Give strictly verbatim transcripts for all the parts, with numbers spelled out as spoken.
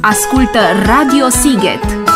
Ascultă Radio Sighet.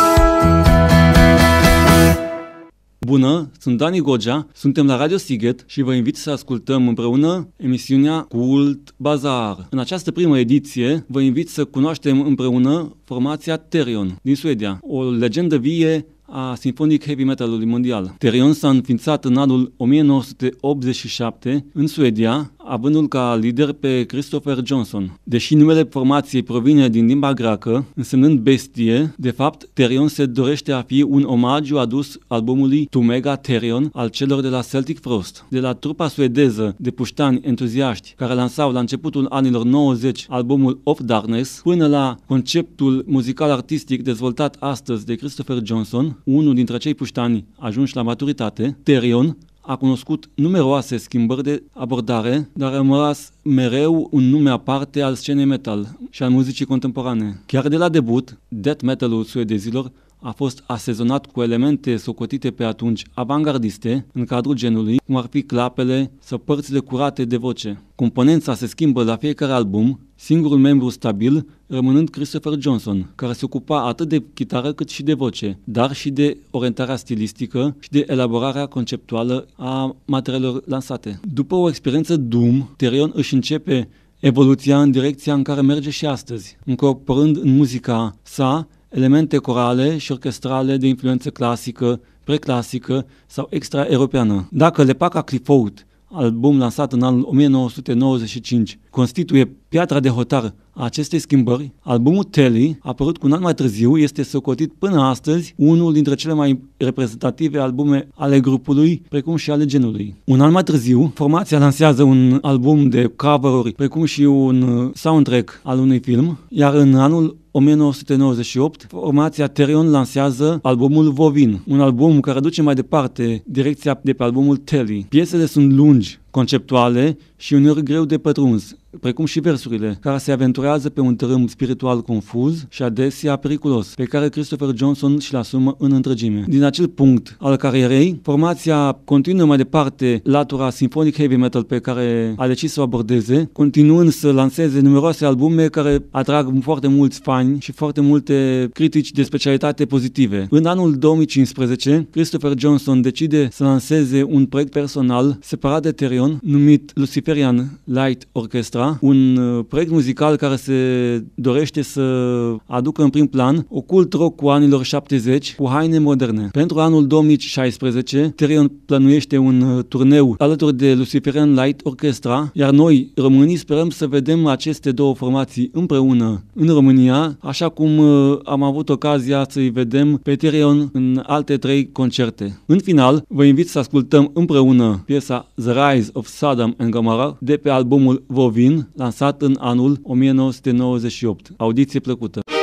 Bună, sunt Dani Gogea, suntem la Radio Sighet și vă invit să ascultăm împreună emisiunea Cult Bazar. În această primă ediție vă invit să cunoaștem împreună formația Therion din Suedia, o legendă vie a Symphonic Heavy Metal-ului mondial. Therion s-a înființat în anul o mie nouă sute optzeci și șapte în Suedia, avându-l ca lider pe Christopher Johnson. Deși numele formației provine din limba greacă, însemnând bestie, de fapt, Therion se dorește a fi un omagiu adus albumului To Mega Therion al celor de la Celtic Frost. De la trupa suedeză de puștani entuziaști care lansau la începutul anilor nouăzeci albumul Of Darkness, până la conceptul muzical artistic dezvoltat astăzi de Christopher Johnson, unul dintre cei puștani ajunși la maturitate, Therion a cunoscut numeroase schimbări de abordare, dar a rămas mereu un nume aparte al scenei metal și al muzicii contemporane. Chiar de la debut, death metal-ul suedezilor a fost asezonat cu elemente socotite pe atunci avangardiste în cadrul genului, cum ar fi clapele sau părțile curate de voce. Componența se schimbă la fiecare album, singurul membru stabil rămânând Christopher Johnson, care se ocupa atât de chitară cât și de voce, dar și de orientarea stilistică și de elaborarea conceptuală a materialelor lansate. După o experiență Doom, Therion își începe evoluția în direcția în care merge și astăzi, incorporând în muzica sa elemente corale și orchestrale de influență clasică, preclasică sau extra-europeană. Dacă Lepaka Clifford, album lansat în anul o mie nouă sute nouăzeci și cinci, constituie piatra de hotar a acestei schimbări, albumul Telly, apărut cu un an mai târziu, este socotit până astăzi unul dintre cele mai reprezentative albume ale grupului, precum și ale genului. Un an mai târziu, formația lansează un album de cover-uri, precum și un soundtrack al unui film, iar în anul o mie nouă sute nouăzeci și opt, formația Therion lansează albumul Vovin, un album care duce mai departe direcția de pe albumul Telly. Piesele sunt lungi, conceptuale și uneori greu de pătruns, precum și versurile, care se aventurează pe un tărâm spiritual confuz și adesea periculos, pe care Christopher Johnson și-l asumă în întregime. Din acel punct al carierei, formația continuă mai departe latura symphonic heavy metal pe care a decis să o abordeze, continuând să lanseze numeroase albume care atrag foarte mulți fani și foarte multe critici de specialitate pozitive. În anul două mii cincisprezece, Christopher Johnson decide să lanseze un proiect personal separat de Therion, numit Luciferian Light Orchestra, un proiect muzical care se dorește să aducă în prim plan ocult rock-ul anilor șaptezeci cu haine moderne. Pentru anul două mii șaisprezece, Therion planuiește un turneu alături de Luciferian Light Orchestra, iar noi, românii, sperăm să vedem aceste două formații împreună în România, așa cum am avut ocazia să-i vedem pe Therion în alte trei concerte. În final, vă invit să ascultăm împreună piesa The Rise of Sodom and Gomorrah de pe albumul Vovin, lansat în anul o mie nouă sute nouăzeci și opt. Audiție plăcută!